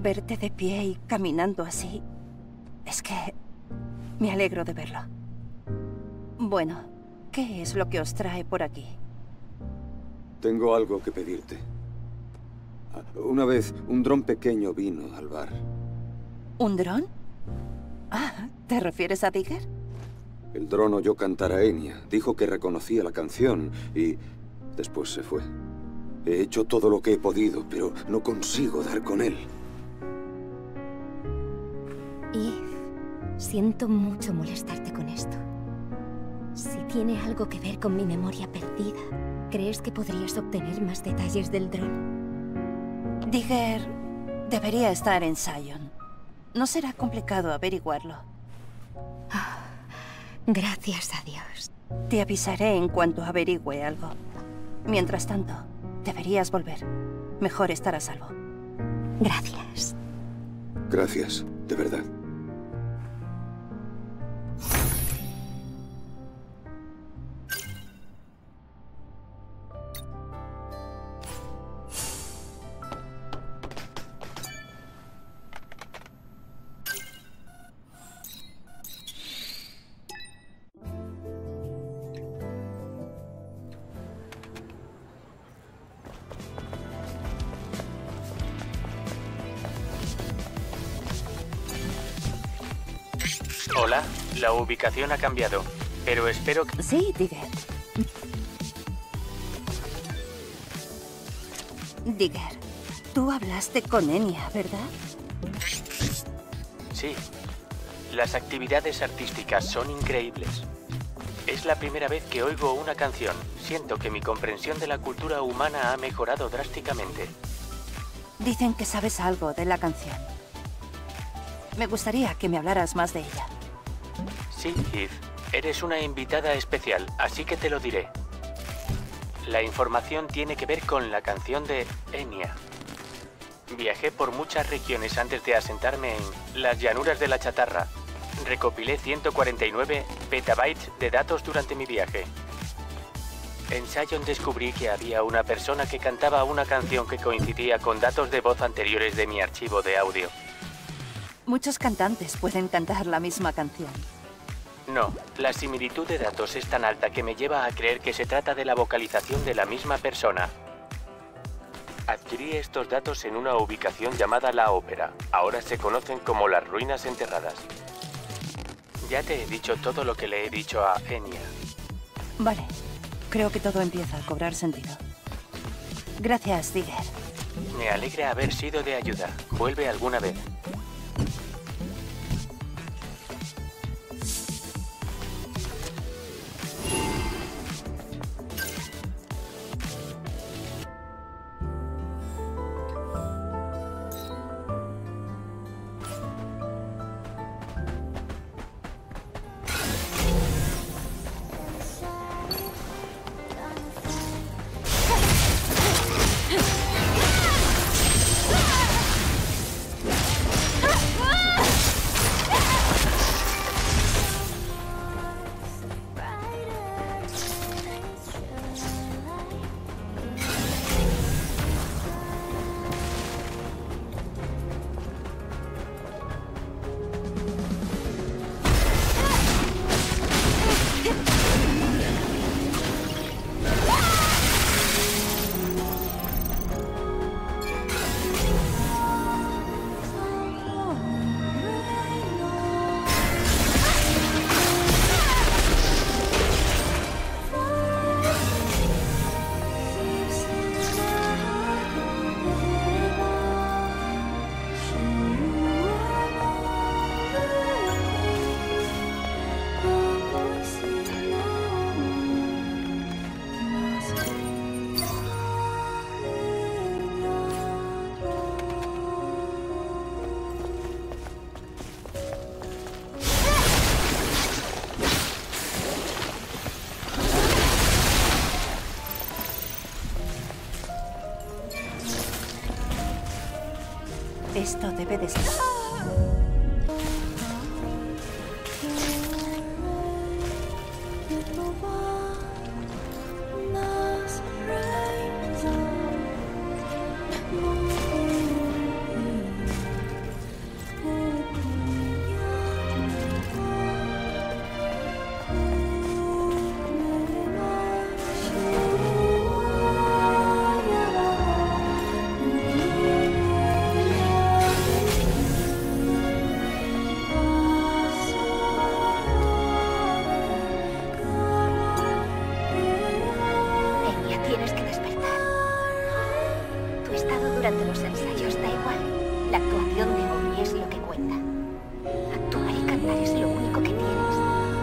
Verte de pie y caminando así... Es que... me alegro de verlo. Bueno, ¿qué es lo que os trae por aquí? Tengo algo que pedirte. Una vez, un dron pequeño vino al bar. ¿Un dron? Ah, ¿te refieres a Digger? El dron oyó cantar a Enya, dijo que reconocía la canción y después se fue. He hecho todo lo que he podido, pero no consigo dar con él. Eve, siento mucho molestarte con esto. Si tiene algo que ver con mi memoria perdida, ¿crees que podrías obtener más detalles del dron? Digger debería estar en Sion. No será complicado averiguarlo. Gracias a Dios. Te avisaré en cuanto averigüe algo. Mientras tanto, deberías volver. Mejor estar a salvo. Gracias. Gracias, de verdad. Hola, la ubicación ha cambiado, pero espero que... Sí, Digger. Digger, tú hablaste con Enya, ¿verdad? Sí. Las actividades artísticas son increíbles. Es la primera vez que oigo una canción. Siento que mi comprensión de la cultura humana ha mejorado drásticamente. Dicen que sabes algo de la canción. Me gustaría que me hablaras más de ella. Sí, Eve. Eres una invitada especial, así que te lo diré. La información tiene que ver con la canción de Enya. Viajé por muchas regiones antes de asentarme en las llanuras de la chatarra. Recopilé 149 petabytes de datos durante mi viaje. En Sion descubrí que había una persona que cantaba una canción que coincidía con datos de voz anteriores de mi archivo de audio. Muchos cantantes pueden cantar la misma canción. No, la similitud de datos es tan alta que me lleva a creer que se trata de la vocalización de la misma persona. Adquirí estos datos en una ubicación llamada La Ópera. Ahora se conocen como las ruinas enterradas. Ya te he dicho todo lo que le he dicho a Enya. Vale, creo que todo empieza a cobrar sentido. Gracias, Digger. Me alegra haber sido de ayuda. Vuelve alguna vez. Esto debe de ser... La actuación de hoy es lo que cuenta. Actuar y cantar es lo único que tienes.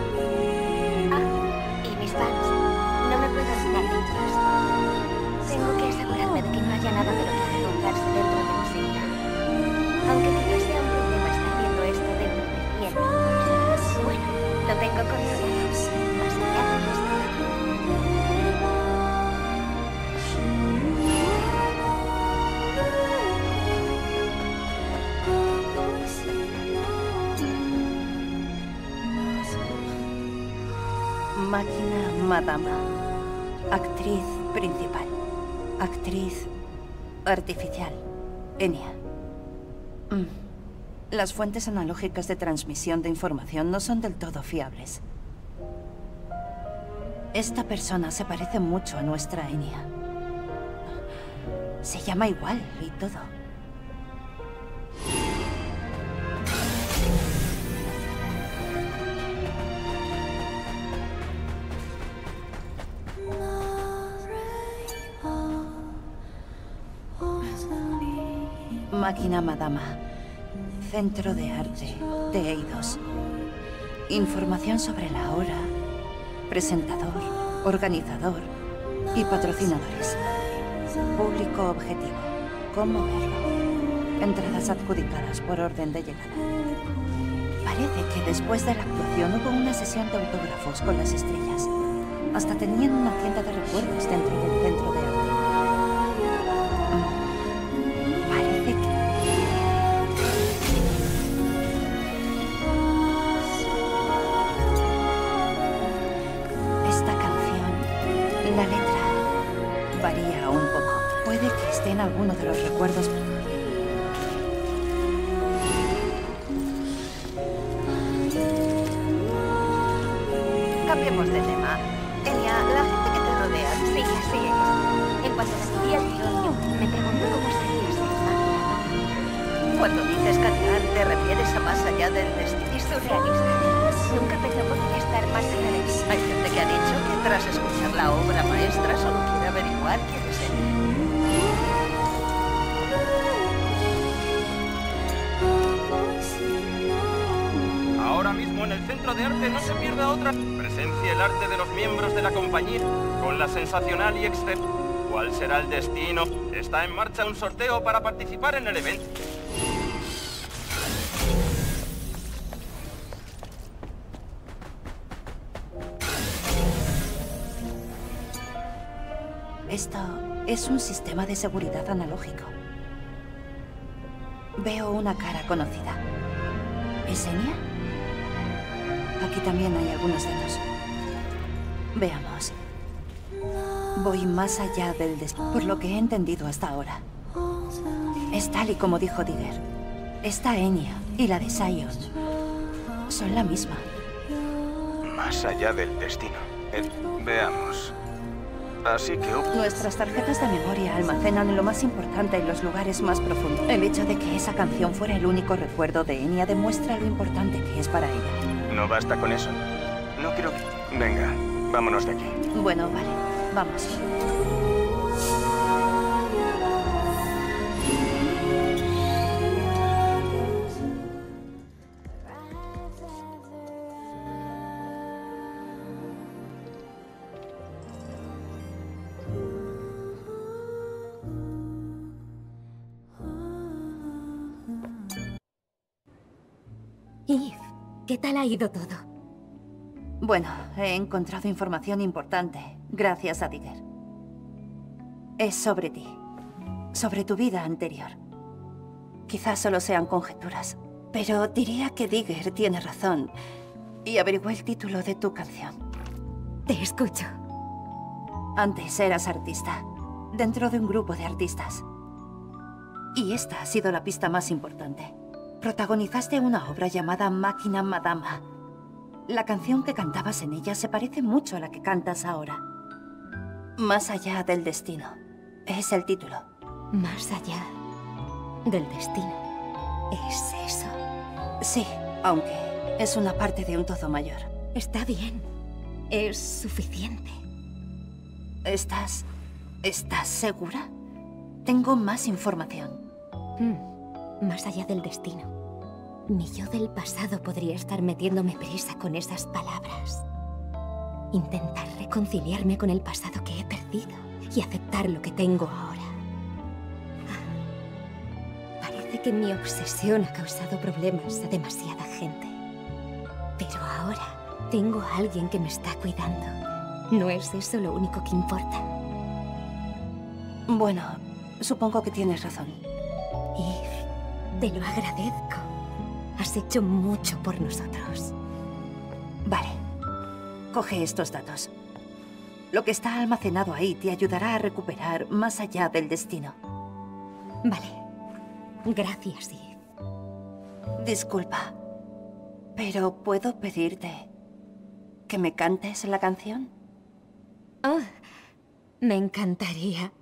Ah, y mis fans. No me puedo olvidar de ellos. Tengo que asegurarme de que no haya nada de lo que avergonzarse dentro de mi cinta. Aunque quizás sea un problema estar viendo esto dentro de 100 minutos. Bueno, lo tengo controlado. Más allá de esto. Máquina Madama. Actriz principal. Actriz artificial. Enya. Las fuentes analógicas de transmisión de información no son del todo fiables. Esta persona se parece mucho a nuestra Enya. Se llama igual y todo. Máquina Madama. Centro de Arte de Eidos. Información sobre la hora, presentador, organizador y patrocinadores. Público objetivo. ¿Cómo verlo? Entradas adjudicadas por orden de llegada. Parece que después de la actuación hubo una sesión de autógrafos con las estrellas. Hasta tenían una tienda de recuerdos dentro del centro de arte. Parece que... Esta canción, la letra, varía un poco. Puede que esté en alguno de los recuerdos. Cambiemos de tema. Enya, la gente que te rodea. Sí, así es. En cuanto recibí el guión, me preguntó cómo sería ser máquina. Cuando dices cantar, ¿te refieres a más allá del destino? Es surrealista. Nunca pensé poder estar más allá de mí. Hay gente que ha dicho que tras escuchar la obra maestra solo quiere averiguar quién es él. Ahora mismo en el Centro de Arte no se pierda otra. Presencia el arte de los miembros de la compañía, con la sensacional y excepcional. ¿Cuál será el destino? Está en marcha un sorteo para participar en el evento. Esto es un sistema de seguridad analógico. Veo una cara conocida. ¿Es Enya? Aquí también hay algunos datos. Veamos. Voy más allá del destino, por lo que he entendido hasta ahora. Es tal y como dijo Digger. Esta Enya y la de Sion son la misma. Más allá del destino. Veamos. Así que... Nuestras tarjetas de memoria almacenan lo más importante en los lugares más profundos. El hecho de que esa canción fuera el único recuerdo de Enya demuestra lo importante que es para ella. ¿No basta con eso? No quiero que... Venga, vámonos de aquí. Bueno, vale. Vamos. Eve, ¿qué tal ha ido todo? Bueno, he encontrado información importante, gracias a Digger. Es sobre ti. Sobre tu vida anterior. Quizás solo sean conjeturas, pero diría que Digger tiene razón. Y averigué el título de tu canción. Te escucho. Antes eras artista, dentro de un grupo de artistas. Y esta ha sido la pista más importante. Protagonizaste una obra llamada Máquina Madama. La canción que cantabas en ella se parece mucho a la que cantas ahora. Más allá del destino. Es el título. Más allá del destino. ¿Es eso? Sí, aunque es una parte de un todo mayor. Está bien. Es suficiente. ¿Estás segura? Tengo más información. más allá del destino. Mi yo del pasado podría estar metiéndome prisa con esas palabras. Intentar reconciliarme con el pasado que he perdido y aceptar lo que tengo ahora. Parece que mi obsesión ha causado problemas a demasiada gente. Pero ahora tengo a alguien que me está cuidando. ¿No es eso lo único que importa? Bueno, supongo que tienes razón. Eve, te lo agradezco. Has hecho mucho por nosotros. Vale. Coge estos datos. Lo que está almacenado ahí te ayudará a recuperar más allá del destino. Vale. Gracias, Eve. Disculpa, pero ¿puedo pedirte que me cantes la canción? Oh, me encantaría.